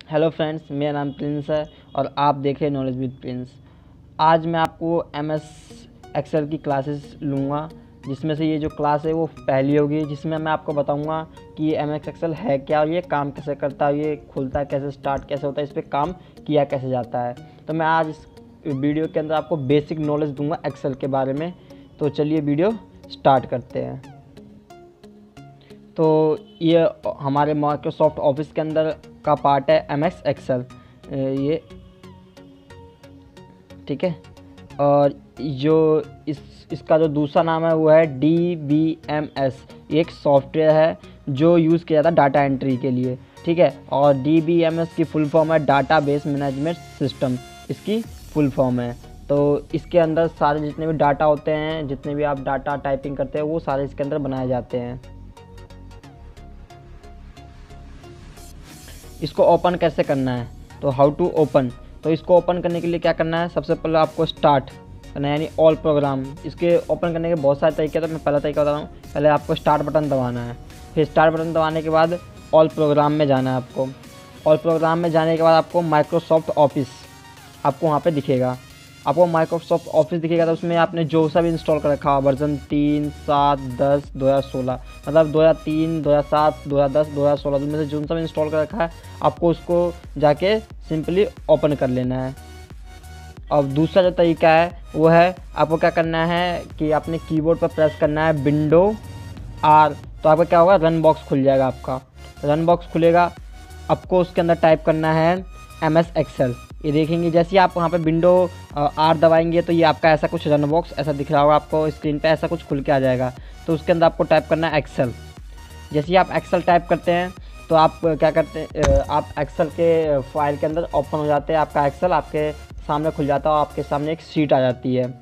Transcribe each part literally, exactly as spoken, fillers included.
Hello friends, मेरा नाम Prince है और आप देख रहे हैं नॉलेज विद प्रिंस। आज मैं आपको एम एस एक्सेल की क्लासेस लूँगा, जिसमें से ये जो क्लास है वो पहली होगी, जिसमें मैं आपको बताऊँगा कि एम एस एक्सेल है क्या और ये काम कैसे करता है, ये खुलता है कैसे, स्टार्ट कैसे होता है, इस पर काम किया कैसे जाता है। तो मैं आज इस वीडियो के अंदर आपको बेसिक नॉलेज दूँगा एक्सेल के बारे में। तो चलिए वीडियो स्टार्ट करते हैं। तो ये हमारे माइक्रोसॉफ्ट ऑफिस के अंदर का पार्ट है एम एस एक्सेल, ये ठीक है। और जो इस इसका जो दूसरा नाम है वो है डी बी एम एस। ये एक सॉफ्टवेयर है जो यूज़ किया जाता है डाटा एंट्री के लिए, ठीक है। और डी बी एम एस की फुल फॉर्म है डाटा बेस मैनेजमेंट सिस्टम, इसकी फुल फॉर्म है। तो इसके अंदर सारे जितने भी डाटा होते हैं, जितने भी आप डाटा टाइपिंग करते हैं, वो सारे इसके अंदर बनाए जाते हैं। इसको ओपन कैसे करना है, तो हाउ टू ओपन। तो इसको ओपन करने के लिए क्या करना है, सबसे पहले आपको स्टार्ट करना है, यानी ऑल प्रोग्राम। इसके ओपन करने के बहुत सारे तरीके हैं, तो मैं पहला तरीका बता रहा हूँ। पहले आपको स्टार्ट बटन दबाना है, फिर स्टार्ट बटन दबाने के बाद ऑल प्रोग्राम में जाना है आपको। ऑल प्रोग्राम में जाने के बाद आपको माइक्रोसॉफ्ट ऑफिस आपको वहाँ पर दिखेगा। आपको माइक्रोसॉफ्ट ऑफिस दिखेगा, तो उसमें आपने जो सा भी इंस्टॉल कर रखा वर्जन तीन सात दस दो हज़ार सोलह, मतलब दो हज़ार तीन दो हज़ार सात दो हज़ार दस दो हज़ार सोलह में से जो सा भी इंस्टॉल कर रखा है, आपको उसको जाके सिंपली ओपन कर लेना है। और दूसरा जो तरीका है वो है, आपको क्या करना है कि अपने कीबोर्ड पर प्रेस करना है विंडो आर, तो आपका क्या होगा, रन बॉक्स खुल जाएगा। आपका रन बॉक्स खुलेगा, आपको उसके अंदर टाइप करना है एम एस एक्सेल। ये देखेंगे जैसे ही आप वहाँ पे विंडो आर दबाएंगे तो ये आपका ऐसा कुछ रन बॉक्स ऐसा दिख रहा होगा आपको स्क्रीन पे, ऐसा कुछ खुल के आ जाएगा। तो उसके अंदर आपको टाइप करना है एक्सेल। जैसे ही आप एक्सेल टाइप करते हैं तो आप क्या करते हैं, आप एक्सेल के फाइल के अंदर ओपन हो जाते हैं। आपका एक्सेल आपके सामने खुल जाता है और आपके सामने एक शीट आ जाती है।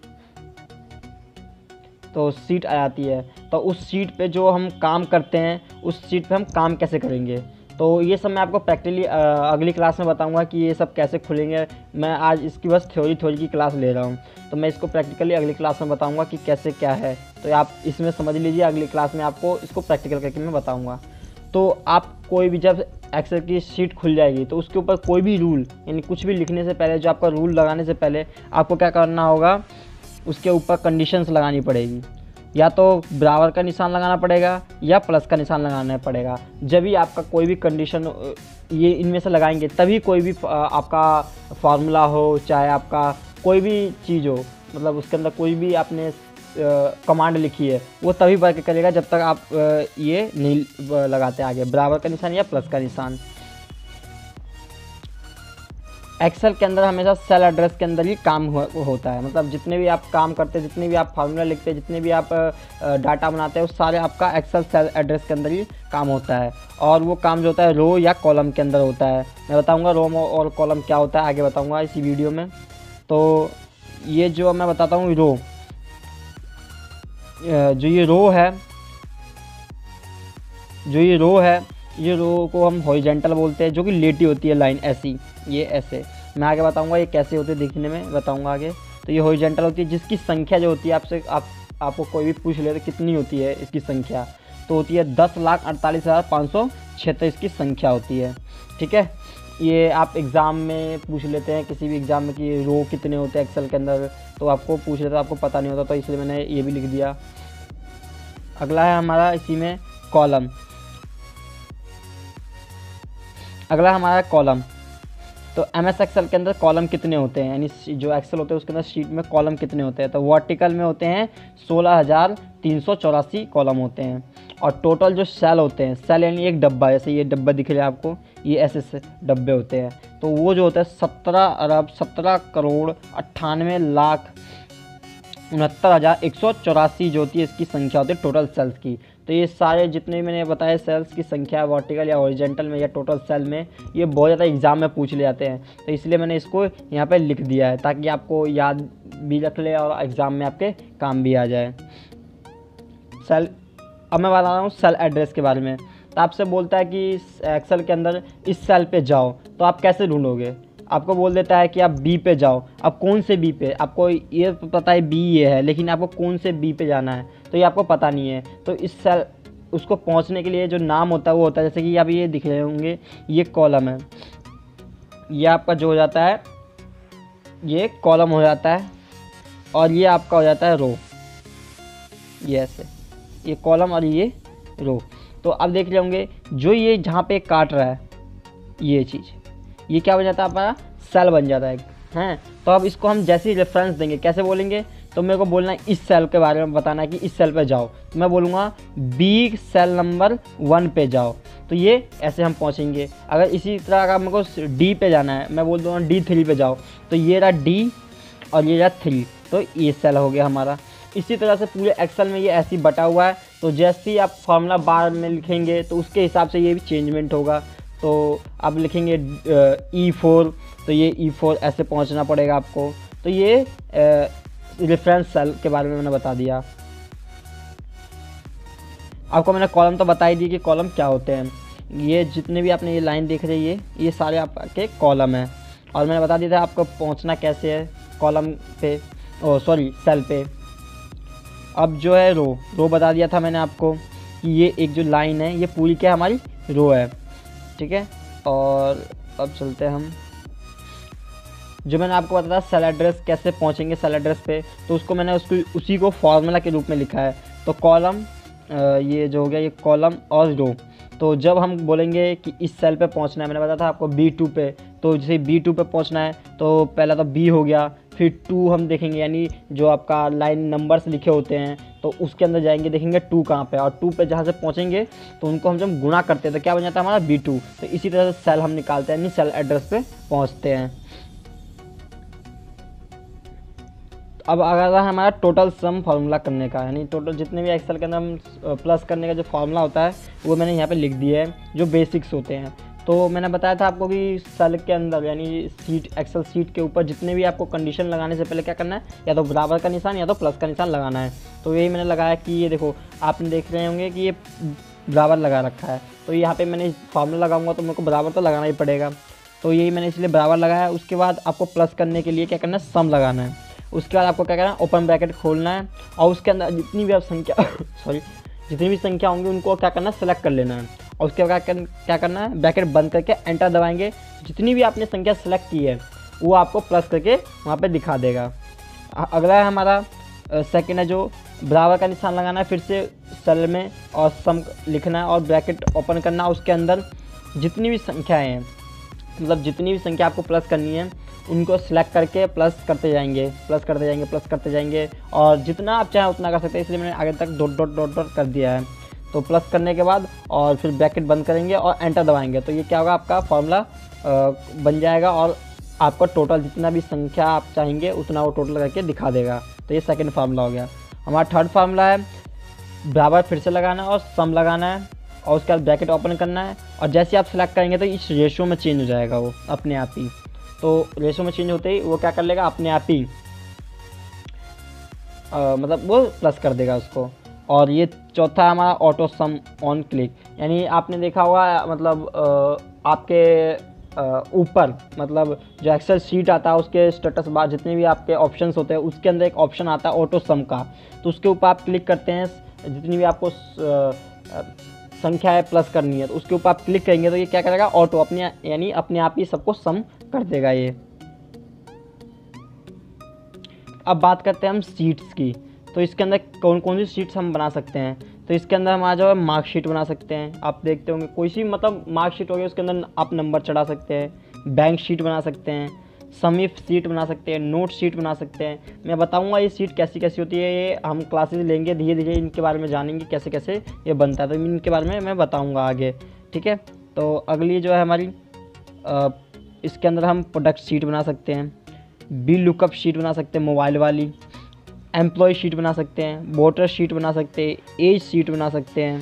तो सीट आ जाती है, तो उस सीट पे जो हम काम करते हैं, उस सीट पे हम काम कैसे करेंगे, तो ये सब मैं आपको प्रैक्टिकली अगली क्लास में बताऊंगा कि ये सब कैसे खुलेंगे। मैं आज इसकी बस थ्योरी थ्योरी की क्लास ले रहा हूँ, तो मैं इसको प्रैक्टिकली अगली क्लास में बताऊंगा कि कैसे क्या है। तो आप इसमें समझ लीजिए, अगली क्लास में आपको इसको प्रैक्टिकल करके मैं बताऊँगा। तो आप कोई भी जब एक्सेल की शीट खुल जाएगी तो उसके ऊपर कोई भी रूल, यानी कुछ भी लिखने से पहले, जो आपका रूल लगाने से पहले आपको क्या करना होगा, उसके ऊपर कंडीशंस लगानी पड़ेगी। या तो बराबर का निशान लगाना पड़ेगा या प्लस का निशान लगाना पड़ेगा। जब भी आपका कोई भी कंडीशन ये इनमें से लगाएंगे, तभी कोई भी आपका फार्मूला हो, चाहे आपका कोई भी चीज़ हो, मतलब उसके अंदर कोई भी आपने कमांड लिखी है, वो तभी वर्क करेगा जब तक आप ये नहीं लगाते आगे बराबर का निशान या प्लस का निशान। एक्सेल के अंदर हमेशा सेल एड्रेस के अंदर ही काम हो, होता है। मतलब जितने भी आप काम करते हैं, जितने भी आप फार्मूला लिखते हैं, जितने भी आप डाटा बनाते हैं, वो सारे आपका एक्सेल सेल एड्रेस के अंदर ही काम होता है। और वो काम जो होता है रो या कॉलम के अंदर होता है। मैं बताऊंगा रो और कॉलम क्या होता है, आगे बताऊंगा इसी वीडियो में। तो ये जो मैं बताता हूँ रो, जो ये रो है जो ये रो है ये रो को हम हॉरिजॉन्टल बोलते हैं, जो कि लेटी होती है लाइन ऐसी, ये ऐसे। मैं आगे बताऊंगा ये कैसे होते हैं, दिखने में बताऊंगा आगे। तो ये हॉरिजॉन्टल होती है, जिसकी संख्या जो होती है, आपसे आप आपको कोई भी पूछ ले तो कितनी होती है इसकी संख्या, तो होती है दस लाख अड़तालीस हज़ार पाँच सौ छिहत्तर इसकी संख्या होती है, ठीक है। ये आप एग्ज़ाम में पूछ लेते हैं, किसी भी एग्ज़ाम में कि रो कितने होते हैं एक्सेल के अंदर, तो आपको पूछ लेते हैं, आपको पता नहीं होता, तो इसलिए मैंने ये भी लिख दिया। अगला है हमारा इसी में कॉलम। अगला हमारा कॉलम। तो एम एस एक्सेल के अंदर कॉलम कितने होते हैं, यानी जो एक्सेल होते हैं उसके अंदर शीट में कॉलम कितने होते हैं, तो वर्टिकल में होते हैं सोलह हज़ार तीन सौ चौरासी कॉलम होते हैं। और टोटल जो सेल होते हैं, सेल यानी एक डब्बा, जैसे ये डब्बा दिख रहा है आपको, ये ऐसे से डब्बे होते हैं, तो वो जो होता है सत्रह अरब सत्रह करोड़ अट्ठानवे लाख उनहत्तर हज़ार एक सौ चौरासी जो होती है इसकी संख्या होती है टोटल सेल्स की। तो ये सारे जितने मैंने बताया सेल्स की संख्या वर्टिकल या हॉरिजॉन्टल में या टोटल सेल में, ये बहुत ज़्यादा एग्जाम में पूछ ले जाते हैं, तो इसलिए मैंने इसको यहाँ पे लिख दिया है ताकि आपको याद भी रख ले और एग्ज़ाम में आपके काम भी आ जाए। सेल, अब मैं बता रहा हूँ सेल एड्रेस के बारे में। तो आपसे बोलता है कि एक्सेल के अंदर इस सेल पे जाओ, तो आप कैसे ढूंढोगे, आपको बोल देता है कि आप बी पे जाओ। अब कौन से बी पे, आपको ये पता है बी ये है, लेकिन आपको कौन से बी पे जाना है तो ये आपको पता नहीं है। तो इस सेल उसको पहुंचने के लिए जो नाम होता है वो होता है, जैसे कि आप ये दिख रहे होंगे, ये कॉलम है, ये आपका जो हो जाता है ये कॉलम हो जाता है, और ये आपका हो जाता है रो। ये ऐसे, ये कॉलम और ये रो। तो अब देख रहे होंगे जो ये जहाँ पे काट रहा है ये चीज़, ये क्या बन जाता है हमारा सेल बन जाता है हैं। तो अब इसको हम जैसे ही रेफरेंस देंगे कैसे बोलेंगे, तो मेरे को बोलना है इस सेल के बारे में बताना है कि इस सेल पे जाओ, तो मैं बोलूँगा बी सेल नंबर वन पे जाओ, तो ये ऐसे हम पहुँचेंगे। अगर इसी तरह का मेरे को डी पे जाना है, मैं बोल दूँगा डी थ्री पे जाओ, तो ये रहा डी और ये रहा थ्री, तो ये सेल हो गया हमारा। इसी तरह से पूरे एक्सेल में ये ऐसे ही बटा हुआ है। तो जैसे ही आप फार्मूला बार में लिखेंगे तो उसके हिसाब से ये भी चेंजमेंट होगा। तो आप लिखेंगे ई फोर, तो ये ई फोर ऐसे पहुंचना पड़ेगा आपको। तो ये रेफरेंस सेल के बारे में मैंने बता दिया आपको। मैंने कॉलम तो बता ही दी कि कॉलम क्या होते हैं। ये जितने भी आपने ये लाइन देख रही है ये सारे आपके कॉलम हैं, और मैंने बता दिया था आपको पहुंचना कैसे है कॉलम पे, ओ सॉरी सेल पे। अब जो है रो रो बता दिया था मैंने आपको कि ये एक जो लाइन है ये पूरी क्या हमारी रो है, ठीक है। और अब चलते हैं हम, जो मैंने आपको बताया सेल एड्रेस कैसे पहुंचेंगे सेल एड्रेस पे, तो उसको मैंने उसको उसी को फॉर्मूला के रूप में लिखा है। तो कॉलम, ये जो हो गया ये कॉलम और रो। तो जब हम बोलेंगे कि इस सेल पे पहुंचना है, मैंने बताया था आपको बी टू पे, तो जैसे बी टू पे पहुंचना है तो पहला तो बी हो गया, फिर टू हम देखेंगे, यानी जो आपका लाइन नंबर्स लिखे होते हैं तो उसके अंदर जाएंगे, देखेंगे टू कहाँ पे, और टू पे जहाँ से पहुँचेंगे तो उनको हम जब गुणा करते हैं तो क्या बन जाता है हमारा बी टू। तो इसी तरह से सेल हम निकालते हैं, यानी सेल एड्रेस पे पहुँचते हैं। अब अगर हमारा टोटल सम फार्मूला करने का, यानी टोटल जितने भी एक्सेल के अंदर हम प्लस करने का जो फार्मूला होता है वो मैंने यहाँ पे लिख दिया है, जो बेसिक्स होते हैं। तो मैंने बताया था आपको कि सेल के अंदर यानी सीट एक्सेल सीट के ऊपर जितने भी आपको कंडीशन लगाने से पहले क्या करना है, या तो बराबर का निशान या तो प्लस का निशान लगाना है। तो यही मैंने लगाया कि ये देखो आपने देख रहे होंगे कि ये बराबर लगा रखा है, तो यहाँ पर मैंने फार्मूला लगाऊंगा तो मेरे को बराबर तो लगाना ही पड़ेगा। तो यही मैंने इसलिए बराबर लगाया। उसके बाद आपको प्लस करने के लिए क्या करना है, सम लगाना है। उसके बाद आपको क्या करना है, ओपन ब्रैकेट खोलना है, और उसके अंदर जितनी भी आप संख्या सॉरी जितनी भी संख्या होंगी उनको क्या करना है, सेलेक्ट कर लेना है। और उसके बाद क्या करना है, ब्रैकेट बंद करके एंटर दबाएंगे। जितनी भी आपने संख्या सेलेक्ट की है वो आपको प्लस करके वहाँ पे दिखा देगा। अगला है हमारा सेकंड है जो बराबर का निशान लगाना है, फिर से सेल में और सम लिखना है और ब्रैकेट ओपन करना है। उसके अंदर जितनी भी संख्याएँ हैं, मतलब जितनी भी संख्या आपको प्लस करनी है उनको सेलेक्ट करके प्लस करते जाएंगे, प्लस करते जाएंगे, प्लस करते जाएंगे, और जितना आप चाहें उतना कर सकते हैं। इसलिए मैंने आगे तक डॉट डॉट डॉट डॉट कर दिया है। तो प्लस करने के बाद और फिर ब्रैकेट बंद करेंगे और एंटर दबाएंगे, तो ये क्या होगा, आपका फार्मूला बन जाएगा और आपका टोटल जितना भी संख्या आप चाहेंगे उतना वो टोटल करके दिखा देगा। तो ये सेकेंड फार्मूला हो गया। हमारा थर्ड फार्मूला है बराबर फिर से लगाना है और सम लगाना है, और उसके बाद ब्रैकेट ओपन करना है, और जैसे आप सेलेक्ट करेंगे तो इस रेशो में चेंज हो जाएगा वो अपने आप ही। तो रेशो में चेंज होते ही वो क्या कर लेगा, अपने आप ही आ, मतलब वो प्लस कर देगा उसको। और ये चौथा हमारा ऑटो सम ऑन क्लिक, यानी आपने देखा होगा मतलब आ, आपके ऊपर मतलब जो एक्सेल शीट आता है उसके स्टेटस बार जितने भी आपके ऑप्शंस होते हैं उसके अंदर एक ऑप्शन आता है ऑटो सम का। तो उसके ऊपर आप क्लिक करते हैं, जितनी भी आपको संख्या है प्लस करनी है तो उसके ऊपर आप क्लिक करेंगे तो ये क्या करेगा, ऑटो अपने यानी अपने आप ही सबको सम कर देगा ये। अब बात करते हैं हम शीट्स की। तो इसके अंदर कौन कौन सी शीट्स हम बना सकते हैं। तो इसके अंदर हमारा जो है मार्कशीट बना सकते हैं। आप देखते होंगे कोई सी मतलब मार्कशीट हो गई उसके अंदर आप नंबर चढ़ा सकते हैं। बैंक शीट बना सकते हैं, समीफ शीट बना सकते हैं, नोट शीट बना सकते हैं। मैं बताऊंगा ये शीट कैसी कैसी होती है, ये हम क्लासेस लेंगे धीरे धीरे इनके बारे में जानेंगे कैसे कैसे ये बनता है, तो इनके बारे में मैं बताऊंगा आगे, ठीक है। तो अगली जो है हमारी आ, इसके अंदर हम प्रोडक्ट शीट बना सकते हैं, बिल लुकअप शीट बना सकते हैं मोबाइल वाली, एम्प्लॉय शीट बना सकते हैं, वोटर शीट बना सकते हैं, एज शीट बना सकते हैं,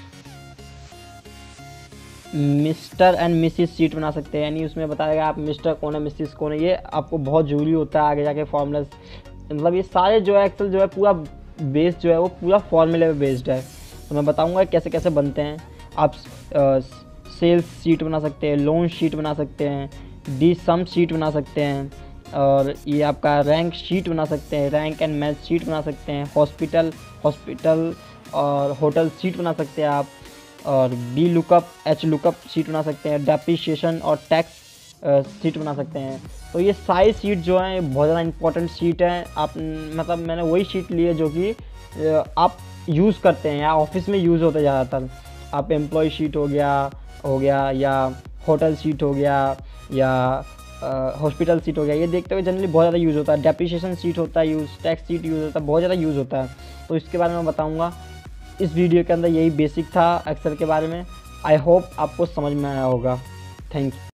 मिस्टर एंड मिसिस शीट बना सकते हैं, यानी उसमें बताएगा आप मिस्टर कौन है मिसिस कौन है। ये आपको बहुत ज़रूरी होता है आगे जाके फॉर्मूलाज, मतलब ये सारे जो है एक्सेल जो है पूरा बेस जो है वो पूरा फॉर्मूले पे बेस्ड है। तो मैं बताऊंगा कैसे कैसे बनते हैं। आप सेल्स शीट बना सकते हैं, लोन शीट बना सकते हैं, डी सम शीट बना सकते हैं, और ये आपका रैंक शीट बना सकते हैं, रैंक एंड मैच शीट बना सकते हैं, हॉस्पिटल हॉस्पिटल और होटल शीट बना सकते हैं आप, और V lookup H lookup sheet बना सकते हैं, डेप्रिसिएशन और टैक्स शीट बना सकते हैं। तो ये सारी शीट जो है बहुत ज़्यादा इंपॉर्टेंट शीट है। आप मतलब मैंने वही शीट ली है जो कि आप यूज़ करते हैं या ऑफिस में यूज़ होते ज़्यादातर। आप एम्प्लॉय शीट हो गया हो गया या होटल शीट हो गया या हॉस्पिटल शीट हो गया, ये देखते हुए जनरली बहुत ज़्यादा यूज़ होता है। डेप्रिसिएशन शीट होता है यूज़, टैक्स शीट यूज़ होता है, बहुत ज़्यादा यूज़ होता है। तो इसके बारे में बताऊँगा इस वीडियो के अंदर। यही बेसिक था एक्सेल के बारे में। आई होप आपको समझ में आया होगा। Thank you.